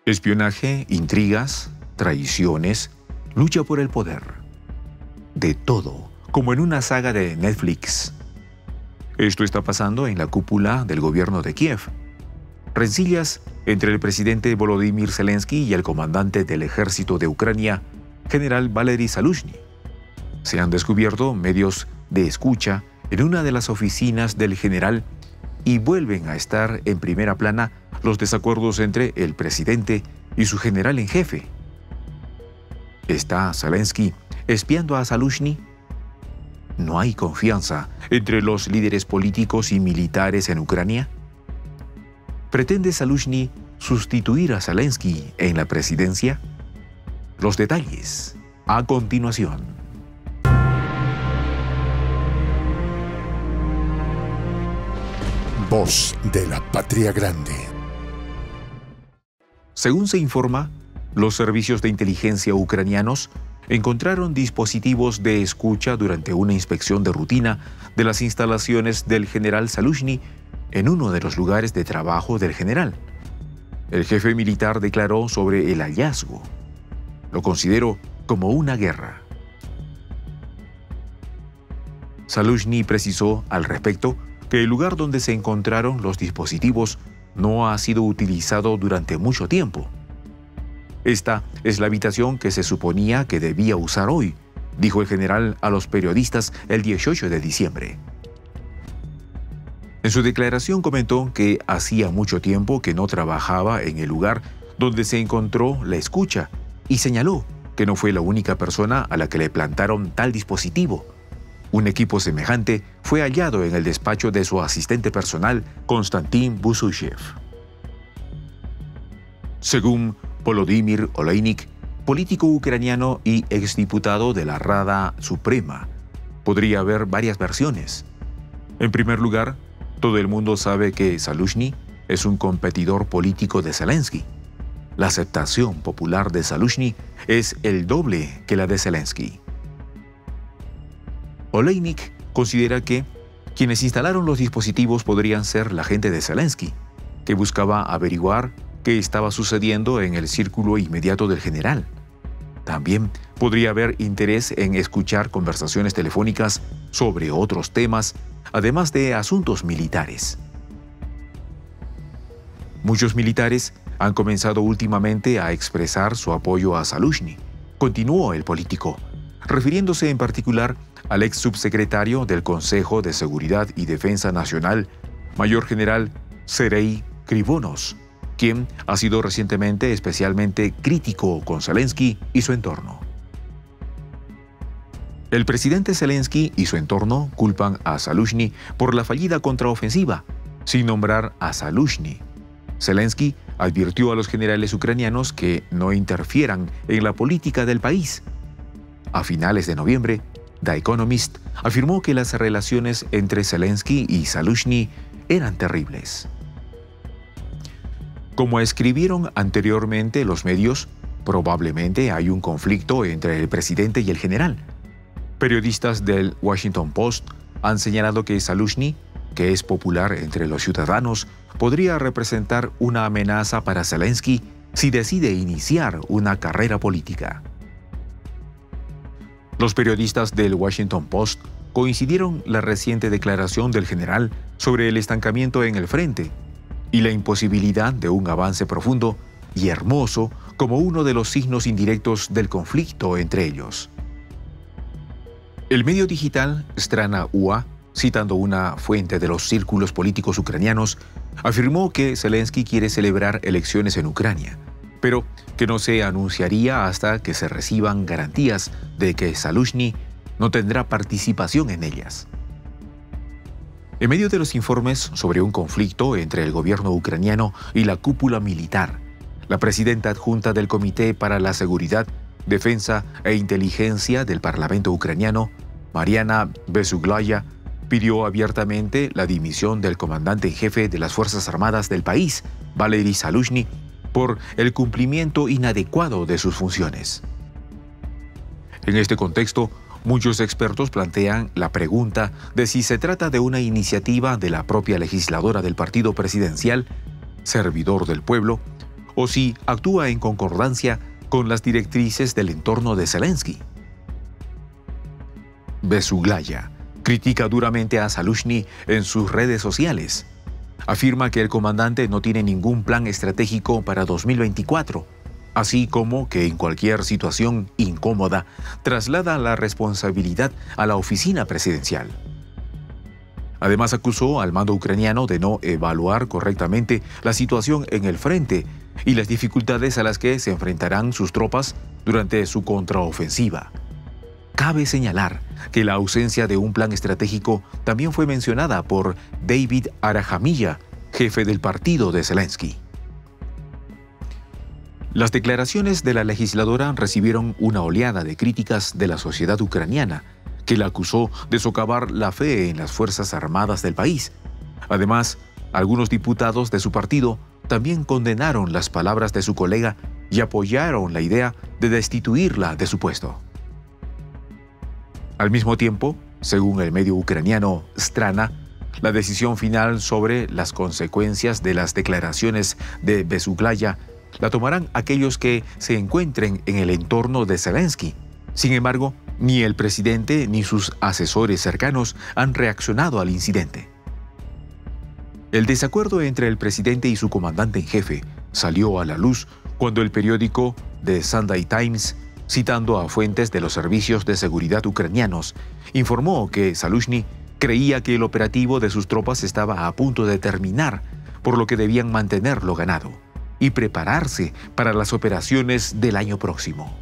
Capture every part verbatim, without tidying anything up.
Espionaje, intrigas, traiciones, lucha por el poder. De todo, como en una saga de Netflix. Esto está pasando en la cúpula del gobierno de Kiev. Rencillas entre el presidente Volodymyr Zelensky y el comandante del ejército de Ucrania, general Valery Zaluzhny. Se han descubierto medios de escucha en una de las oficinas del general y vuelven a estar en primera plana los desacuerdos entre el presidente y su general en jefe. ¿Está Zelensky espiando a Zaluzhny? ¿No hay confianza entre los líderes políticos y militares en Ucrania? ¿Pretende Zaluzhny sustituir a Zelensky en la presidencia? Los detalles a continuación. Voz de la Patria Grande. Según se informa, los servicios de inteligencia ucranianos encontraron dispositivos de escucha durante una inspección de rutina de las instalaciones del general Zaluzhny en uno de los lugares de trabajo del general. El jefe militar declaró sobre el hallazgo. Lo consideró como una guerra. Zaluzhny precisó al respecto que el lugar donde se encontraron los dispositivos no ha sido utilizado durante mucho tiempo. Esta es la habitación que se suponía que debía usar hoy, dijo el general a los periodistas el dieciocho de diciembre. En su declaración comentó que hacía mucho tiempo que no trabajaba en el lugar donde se encontró la escucha y señaló que no fue la única persona a la que le plantaron tal dispositivo. Un equipo semejante fue hallado en el despacho de su asistente personal, Konstantin Busushev. Según Volodymyr Oleynik, político ucraniano y exdiputado de la Rada Suprema, podría haber varias versiones. En primer lugar, todo el mundo sabe que Zaluzhny es un competidor político de Zelensky. La aceptación popular de Zaluzhny es el doble que la de Zelensky. Oleynik considera que quienes instalaron los dispositivos podrían ser la gente de Zelensky, que buscaba averiguar qué estaba sucediendo en el círculo inmediato del general. También podría haber interés en escuchar conversaciones telefónicas sobre otros temas, además de asuntos militares. Muchos militares han comenzado últimamente a expresar su apoyo a Zaluzhny, continuó el político, refiriéndose en particular al ex subsecretario del Consejo de Seguridad y Defensa Nacional, mayor general Sergei Krivonos, quien ha sido recientemente especialmente crítico con Zelensky y su entorno. El presidente Zelensky y su entorno culpan a Zaluzhny por la fallida contraofensiva, sin nombrar a Zaluzhny. Zelensky advirtió a los generales ucranianos que no interfieran en la política del país. A finales de noviembre, The Economist afirmó que las relaciones entre Zelensky y Zaluzhny eran terribles. Como escribieron anteriormente los medios, probablemente hay un conflicto entre el presidente y el general. Periodistas del Washington Post han señalado que Zaluzhny, que es popular entre los ciudadanos, podría representar una amenaza para Zelensky si decide iniciar una carrera política. Los periodistas del Washington Post coincidieron la reciente declaración del general sobre el estancamiento en el frente y la imposibilidad de un avance profundo y hermoso como uno de los signos indirectos del conflicto entre ellos. El medio digital Strana U A, citando una fuente de los círculos políticos ucranianos, afirmó que Zelensky quiere celebrar elecciones en Ucrania, pero que no se anunciaría hasta que se reciban garantías de que Zaluzhny no tendrá participación en ellas. En medio de los informes sobre un conflicto entre el gobierno ucraniano y la cúpula militar, la presidenta adjunta del Comité para la Seguridad, Defensa e Inteligencia del Parlamento ucraniano, Mariana Besuglaya, pidió abiertamente la dimisión del comandante en jefe de las Fuerzas Armadas del país, Valery Zaluzhny, por el cumplimiento inadecuado de sus funciones. En este contexto, muchos expertos plantean la pregunta de si se trata de una iniciativa de la propia legisladora del partido presidencial, Servidor del Pueblo, o si actúa en concordancia con las directrices del entorno de Zelensky. Besuglaya critica duramente a Zaluzhny en sus redes sociales. Afirma que el comandante no tiene ningún plan estratégico para dos mil veinticuatro, así como que en cualquier situación incómoda traslada la responsabilidad a la oficina presidencial. Además, acusó al mando ucraniano de no evaluar correctamente la situación en el frente y las dificultades a las que se enfrentarán sus tropas durante su contraofensiva. Cabe señalar que la ausencia de un plan estratégico también fue mencionada por David Arahamilla, jefe del partido de Zelensky. Las declaraciones de la legisladora recibieron una oleada de críticas de la sociedad ucraniana, que la acusó de socavar la fe en las Fuerzas Armadas del país. Además, algunos diputados de su partido también condenaron las palabras de su colega y apoyaron la idea de destituirla de su puesto. Al mismo tiempo, según el medio ucraniano Strana, la decisión final sobre las consecuencias de las declaraciones de Besuglaya la tomarán aquellos que se encuentren en el entorno de Zelensky. Sin embargo, ni el presidente ni sus asesores cercanos han reaccionado al incidente. El desacuerdo entre el presidente y su comandante en jefe salió a la luz cuando el periódico The Sunday Times, citando a fuentes de los servicios de seguridad ucranianos, informó que Zaluzhny creía que el operativo de sus tropas estaba a punto de terminar, por lo que debían mantenerlo ganado y prepararse para las operaciones del año próximo.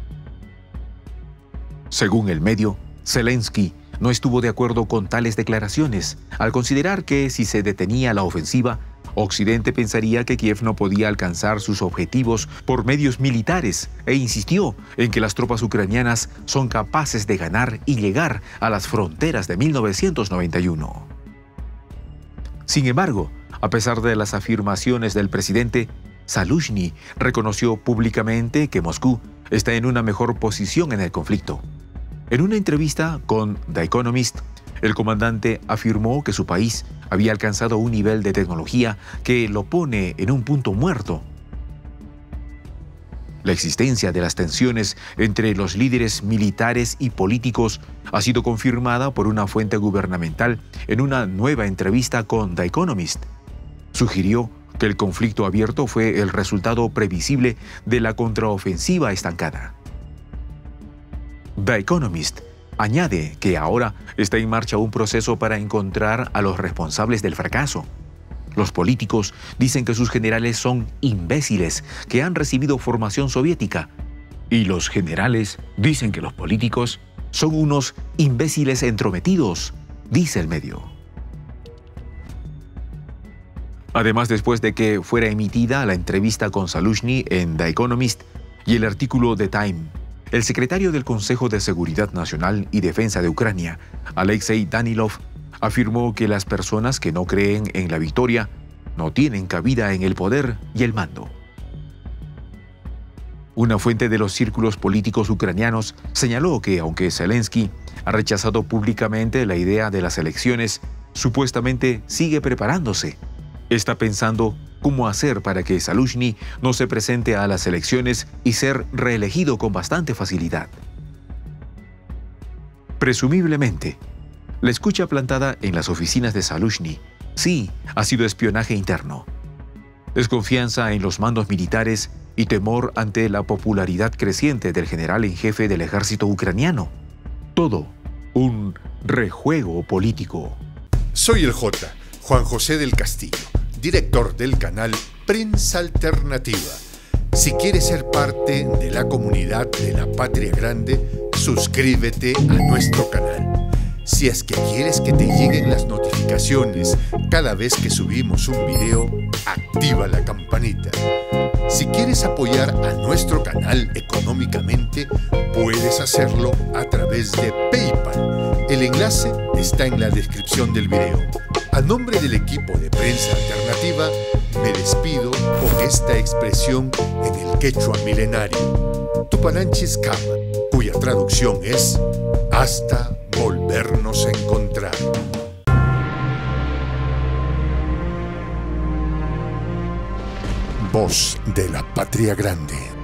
Según el medio, Zelensky no estuvo de acuerdo con tales declaraciones, al considerar que si se detenía la ofensiva, Occidente pensaría que Kiev no podía alcanzar sus objetivos por medios militares e insistió en que las tropas ucranianas son capaces de ganar y llegar a las fronteras de mil novecientos noventa y uno. Sin embargo, a pesar de las afirmaciones del presidente, Zaluzhny reconoció públicamente que Moscú está en una mejor posición en el conflicto. En una entrevista con The Economist, el comandante afirmó que su país había alcanzado un nivel de tecnología que lo pone en un punto muerto. La existencia de las tensiones entre los líderes militares y políticos ha sido confirmada por una fuente gubernamental en una nueva entrevista con The Economist. Sugirió que el conflicto abierto fue el resultado previsible de la contraofensiva estancada. The Economist añade que ahora está en marcha un proceso para encontrar a los responsables del fracaso. Los políticos dicen que sus generales son imbéciles que han recibido formación soviética, y los generales dicen que los políticos son unos imbéciles entrometidos, dice el medio. Además, después de que fuera emitida la entrevista con Zaluzhny en The Economist y el artículo de Time, el secretario del Consejo de Seguridad Nacional y Defensa de Ucrania, Alexei Danilov, afirmó que las personas que no creen en la victoria no tienen cabida en el poder y el mando. Una fuente de los círculos políticos ucranianos señaló que, aunque Zelensky ha rechazado públicamente la idea de las elecciones, supuestamente sigue preparándose. Está pensando cómo hacer para que Zaluzhny no se presente a las elecciones y ser reelegido con bastante facilidad. Presumiblemente, la escucha plantada en las oficinas de Zaluzhny sí ha sido espionaje interno. Desconfianza en los mandos militares y temor ante la popularidad creciente del general en jefe del ejército ucraniano. Todo un rejuego político. Soy el J, Juan José del Castillo, director del canal Prensa Alternativa. Si quieres ser parte de la comunidad de la Patria Grande, suscríbete a nuestro canal. Si es que quieres que te lleguen las notificaciones cada vez que subimos un video, activa la campanita. Si quieres apoyar a nuestro canal económicamente, puedes hacerlo a través de PayPal. El enlace está en la descripción del video. A nombre del equipo de Prensa Alternativa, me despido con esta expresión en el quechua milenario, Tupananchis Kama, cuya traducción es hasta volvernos a encontrar. Voz de la Patria Grande.